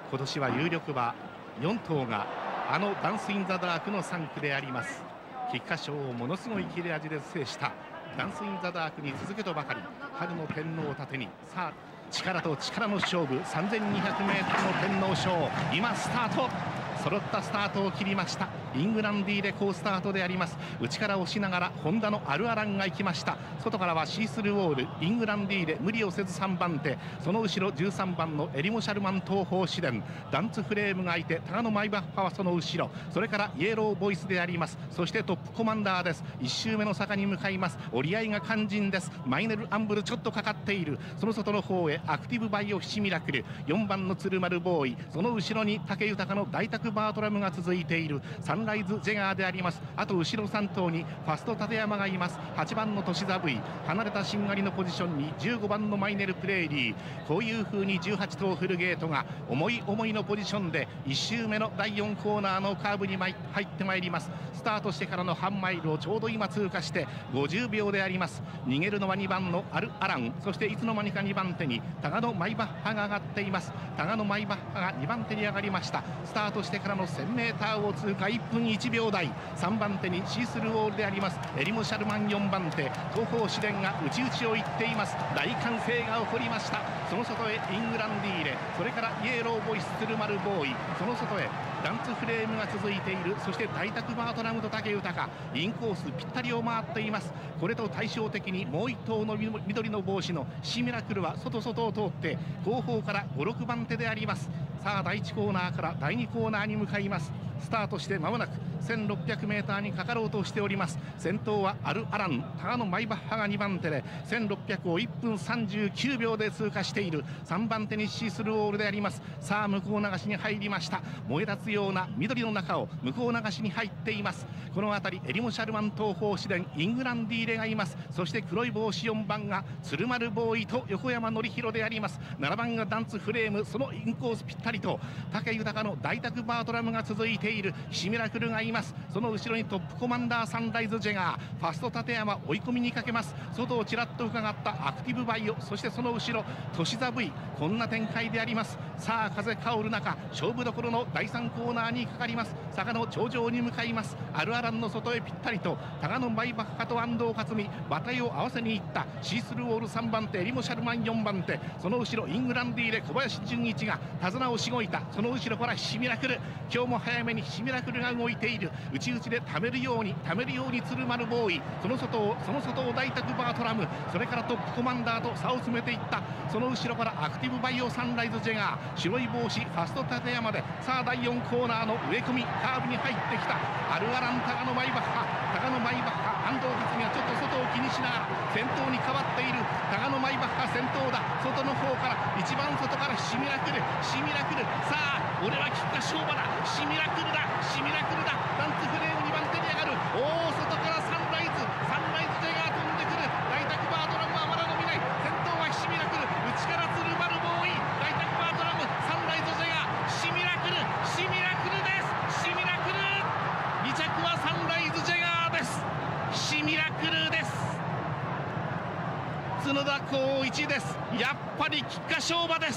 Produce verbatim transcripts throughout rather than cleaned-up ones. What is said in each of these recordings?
今年は有力馬よん頭があのダンス・イン・ザ・ダークのさん区であります。菊花賞をものすごい切れ味で制したダンス・イン・ザ・ダークに続けとばかり春の天皇を盾に、さあ力と力の勝負 さんぜんにひゃくメートル の天皇賞、今スタート、揃ったスタートを切りました。イングランディーレ好スタートであります。内から押しながらホンダのアルアランが行きました。外からはシースルウォール、イングランディーレ無理をせずさんばん手、その後ろじゅうさんばんのエリモシャルマン東方試練、ダンツフレームがいてタガノマイバッハはその後ろ、それからイエローボイスであります。そしてトップコマンダーです。いっ周目の坂に向かいます。折り合いが肝心です。マイネルアンブルちょっとかかっている。その外の方へアクティブバイオフィシミラクル、よんばんの鶴丸ボーイ、その後ろに武豊の大宅バートラムが続いている。サンライズジェガーであります。あと後ろさん頭にファスト立山がいます。はちばんの年座 V、 離れたしんがりのポジションにじゅうごばんのマイネルプレイリー、こういう風にじゅうはち頭フルゲートが思い思いのポジションでいっ周目のだいよんコーナーのカーブに入ってまいります。スタートしてからの半マイルをちょうど今通過してごじゅうびょうであります。逃げるのはにばんのアルアラン、そしていつの間にかにばん手にタガノマイバッハが上がっています。タガノマイバッハがにばん手に上がりました。スタートしてからの せんメーター を通過いっぷんいちびょう台、さんばん手にシースルウォールでありますエリモシャルマンよんばん手、東方試練が内々を行っています。大歓声が起こりました。その外へイングランディーレ、それからイエローボイス鶴丸ボーイ、その外へダンツフレームが続いている。そして大宅バートラムと武豊、インコースぴったりを回っています。これと対照的にもう一頭の緑の帽子のシミラクルは外外を通って後方からご、ろくばん手であります。さあだいいちコーナーからだいにコーナーに向かいます。スタートして間もなく せんろっぴゃくメーター にかかろうとしております。先頭はアルアラン、タガノマイバッハがにばん手でせんろっぴゃくをいっぷんさんじゅうきゅうびょうで通過している。さんばん手にシースルオールであります。さあ向こう流しに入りました。燃え立つような緑の中を向こう流しに入っています。この辺りエリモシャルマン東方試練、イングランディーレがいます。そして黒い帽子よんばんが鶴丸ボーイと横山典弘であります。ななばんがダンツフレーム、そのインコースぴったりと武豊の大宅バートラムが続いている。シミラクルがいます。その後ろにトップコマンダーサンライズジェガー、ファスト立山追い込みにかけます。外をちらっと伺ったアクティブバイオ、そしてその後ろ年座 V、 こんな展開であります。さあ風香る中、勝負どころのだいさんコーナーにかかります。坂の頂上に向かいます。アルアランの外へぴったりとタガノマイバッハと安藤克美、馬体を合わせにいったシースルウォールさんばん手、エリモシャルマンよんばん手、その後ろイングランディーレ小林純一が手綱をしごいた。その後ろからシミラクル、今日も早めにシミラクルが動いている。内々で溜めるように溜めるように鶴丸ボーイ、その外をその外を大宅バートラム、それからトップコマンダーと差を詰めていった。その後ろからアクティブバイオサンライズジェガー、白い帽子ファスト立山で、さあだいよんコーナーの植え込みカーブに入ってきた。アルアランタガノマイバッハ、タガノマイバッハ、安藤克美がちょっと外を気にしながら先頭に変わっている。タガノマイバッハ先頭だ。外の方から一番外からシミラクル、シミラクル、さあ俺は菊花賞馬だ、シミラクルだ、シミラクルだ。ダンツフレームにばん手に上がる。おお、外からサンライズ、サンライズジェガー飛んでくる。大宅バートラムはまだ伸びない。先頭はシミラクル、内から鶴丸ボーイ、大宅バートラム、サンライズジェガー、シミラクル、シミラクルです。シミラクル、に着はサンライズジェガーです。シミラクルです。角田光一です。やっぱり菊花賞馬です。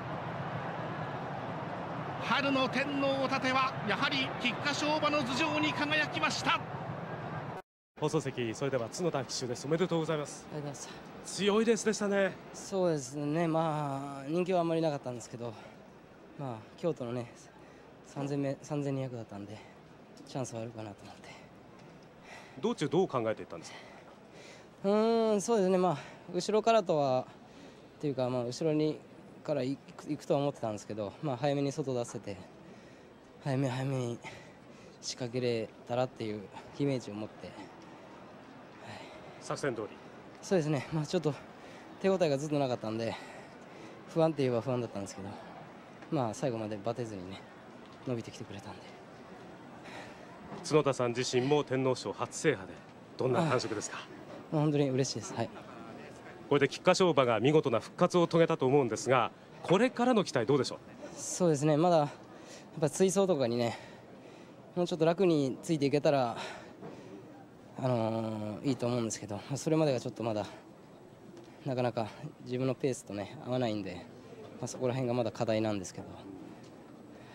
春の天皇を盾はやはり菊花賞馬の頭上に輝きました。 放送席、それでは角田騎手です。おめでとうございます。 ありがとうございます。 強いですでしたね。 そうですね、まあ人気はあんまりなかったんですけど、まあ京都のねさんぜんめさんぜんにひゃくだったんでチャンスはあるかなと思って。 道中どう考えていったんですか。 うーん、そうですね、まあ後ろからとはっていうか、まあ後ろにから行く行くとは思ってたんですけど、まあ早めに外出せて早め早めに仕掛けれたらっていうイメージを持って、はい、 作戦通り。 そうですね、まあちょっと手応えがずっとなかったんで不安って言えば不安だったんですけど、まあ最後までバテずにね伸びてきてくれたんで。 角田さん自身も天皇賞初制覇でどんな感触ですか。 本当に嬉しいです。はい、 これで菊花賞馬が見事な復活を遂げたと思うんですが、これからの期待どうでしょう。 そうですね、まだやっぱ追走とかにねもうちょっと楽についていけたら、あのー、いいと思うんですけど、それまでがちょっとまだなかなか自分のペースとね合わないんで、まあ、そこら辺がまだ課題なんですけど、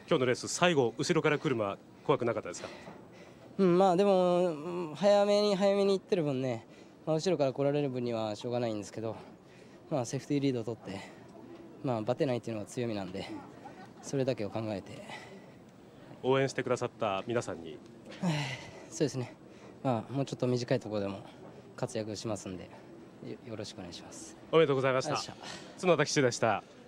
今日のレース最後後ろから来る馬怖くなかったですか？ うん、まあでも早めに早めに行ってる分ね、まあ、後ろから来られる分にはしょうがないんですけど、まあ、セーフティーリードを取って、まあ、バテないっていうのが強みなんで、それだけを考えて応援してくださった皆さんにそうですね、まあ、もうちょっと短いところでも活躍しますんでよろしくお願いします。 おめでとうございました。角田騎手でした。